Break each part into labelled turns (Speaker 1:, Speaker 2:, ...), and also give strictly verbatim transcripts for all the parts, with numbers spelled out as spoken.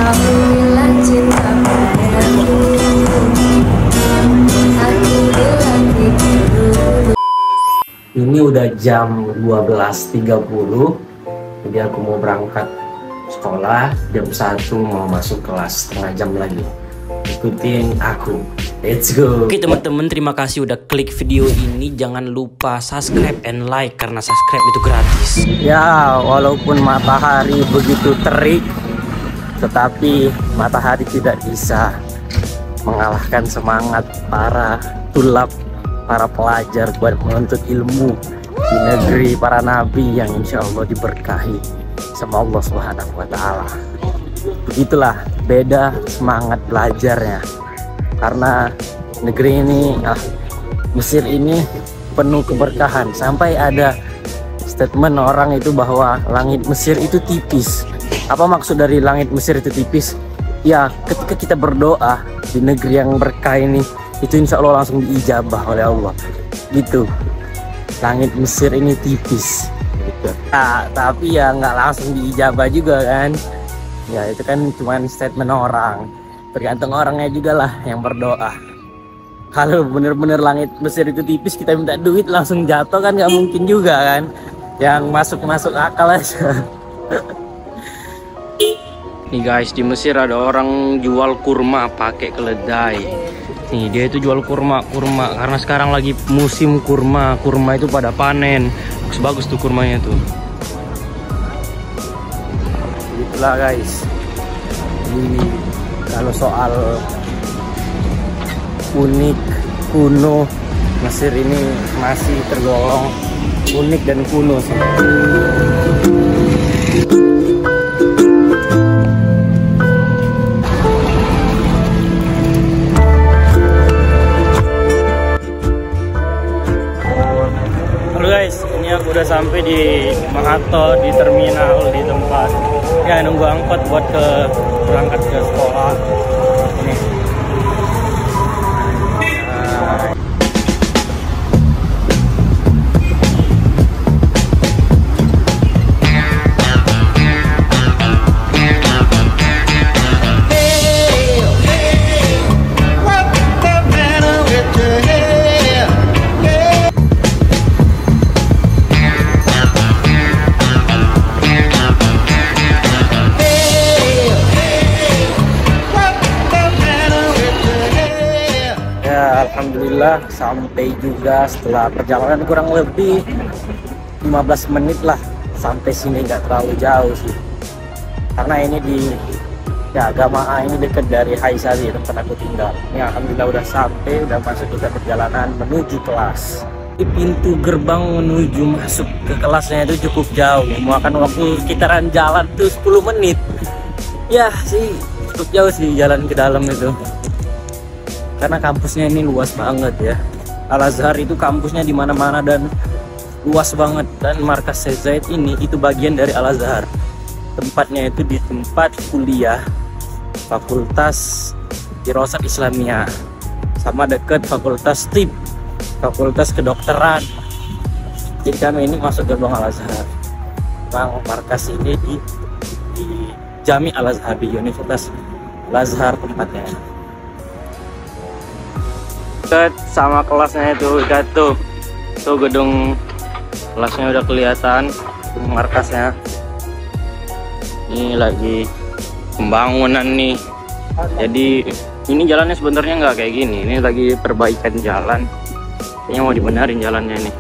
Speaker 1: Alhamdulillah cinta padaku, aku dilatih dulu.
Speaker 2: Ini udah jam dua belas tiga puluh, jadi aku mau berangkat sekolah. Jam satu mau masuk kelas, setengah jam lagi. Ikutin aku, let's go.
Speaker 3: Oke teman-teman, terima kasih udah klik video ini. Jangan lupa subscribe and like, karena subscribe itu gratis.
Speaker 2: Ya, walaupun matahari begitu terik, tetapi matahari tidak bisa mengalahkan semangat para tulab, para pelajar buat menuntut ilmu di negeri para nabi yang insya Allah diberkahi sama Allah Subhanahu wa Ta'ala. Begitulah beda semangat belajarnya, karena negeri ini, ah, Mesir ini penuh keberkahan. Sampai ada statement orang itu bahwa langit Mesir itu tipis. Apa maksud dari langit Mesir itu tipis? Ya, ketika kita berdoa di negeri yang berkah ini, itu insya Allah langsung diijabah oleh Allah gitu. Langit Mesir ini tipis gitu. Nah, tapi ya nggak langsung diijabah juga kan. Ya itu kan cuma statement orang, tergantung orangnya juga lah yang berdoa. Kalau bener-bener langit Mesir itu tipis, kita minta duit langsung jatuh kan nggak mungkin juga kan. Yang masuk-masuk akal aja.
Speaker 3: Nih guys, di Mesir ada orang jual kurma pakai keledai. Nih dia itu jual kurma kurma karena sekarang lagi musim kurma. Kurma itu pada panen. Bagus-bagus tuh kurmanya tuh.
Speaker 2: Itulah guys. Ini kalau soal unik, kuno, Mesir ini masih tergolong unik dan kuno sih. Guys, ini aku udah sampai di Mahato, di terminal, di tempat ya nunggu angkot buat ke berangkat ke sekolah. Ini. Nah. Alhamdulillah sampai juga setelah perjalanan kurang lebih lima belas menit lah sampai sini. Nggak terlalu jauh sih, karena ini di ya agama A ini dekat dari Haisari tempat aku tinggal. Ini alhamdulillah udah sampai, udah masuk kita perjalanan menuju kelas. Di pintu gerbang menuju masuk ke kelasnya itu cukup jauh, memakan waktu sekitaran jalan tuh sepuluh menit. Ya sih cukup jauh sih jalan ke dalam itu, karena kampusnya ini luas banget ya. Al-Azhar itu kampusnya di mana-mana dan luas banget, dan markas Sheikh Zayed ini itu bagian dari Al-Azhar. Tempatnya itu di tempat kuliah Fakultas Dirosat Islamiyah, sama deket Fakultas Tib, Fakultas Kedokteran. Jadi kami ini masuk gerbang Al-Azhar. Bang, markas ini di, di Jami Al-Azhar, di Universitas Al-Azhar tempatnya. Sama kelasnya itu udah tuh tuh gedung kelasnya udah kelihatan, markasnya. Ini lagi pembangunan nih, jadi ini jalannya sebenarnya nggak kayak gini, ini lagi perbaikan jalan, kayaknya mau dibenerin jalannya nih.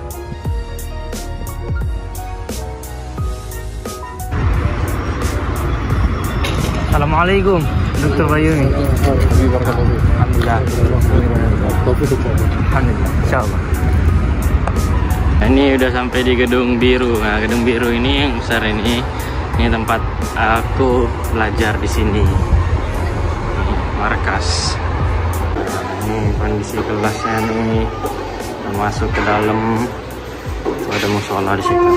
Speaker 2: Assalamualaikum Dokter Bayuni. Alhamdulillah. Alhamdulillah, insyaallah. Ini udah sampai di gedung biru. Nah, gedung biru ini yang besar ini, ini tempat aku belajar di sini. Markas. Ini kondisi kelasnya nih. Masuk ke dalam, ada musola di situ.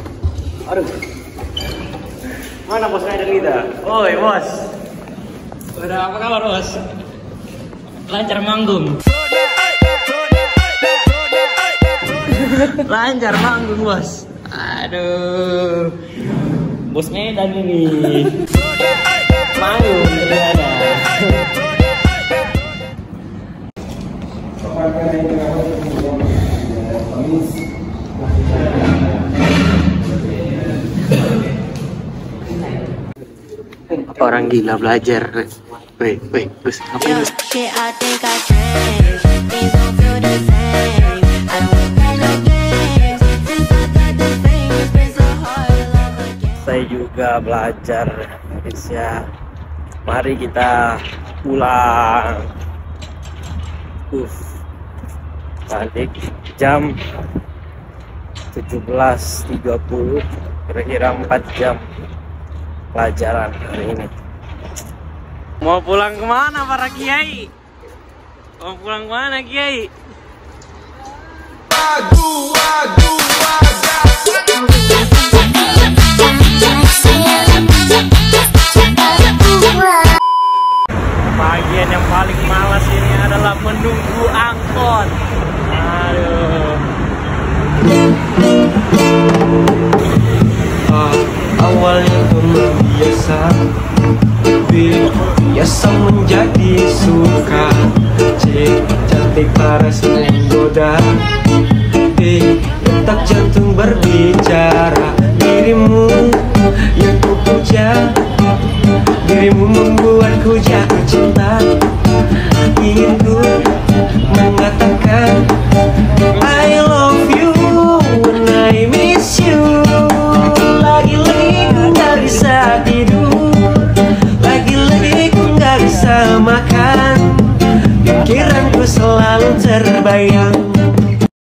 Speaker 2: Aduh, mana bos ada kita? Oi bos,
Speaker 3: Udah apa kabar bos? Lancar manggung. Lancar manggung bos. Aduh, bos Medan ini. Manggung ternyata.
Speaker 2: Apa orang gila belajar? Weh, weh, bos, ngapain bos?
Speaker 4: Shit, I think I changed. Things don't feel the same. I don't play no games. Since I got the fame, it's been so hard to love again.
Speaker 2: Saya juga belajar Indonesia. Mari kita pulang. Uh, balik jam tujuh belas tiga puluh, kira-kira empat jam pelajaran hari ini. Mau pulang kemana para kiai? Mau pulang kemana kiai? Bagian yang paling malas ini adalah menunggu angkot. Aduh.
Speaker 5: Ah, awalnya terbiasa, biasa menjadi suka. Cik, cantik paras menggoda. Eh, detak jantung berbicara. Dirimu yang ku puja, dirimu membuatku jatuh cinta. Ingin ku mengatakan I love you when I miss you. Lagi-lagi ku gak bisa tidur, lagi-lagi ku gak bisa makan. Pikiranku selalu terbayang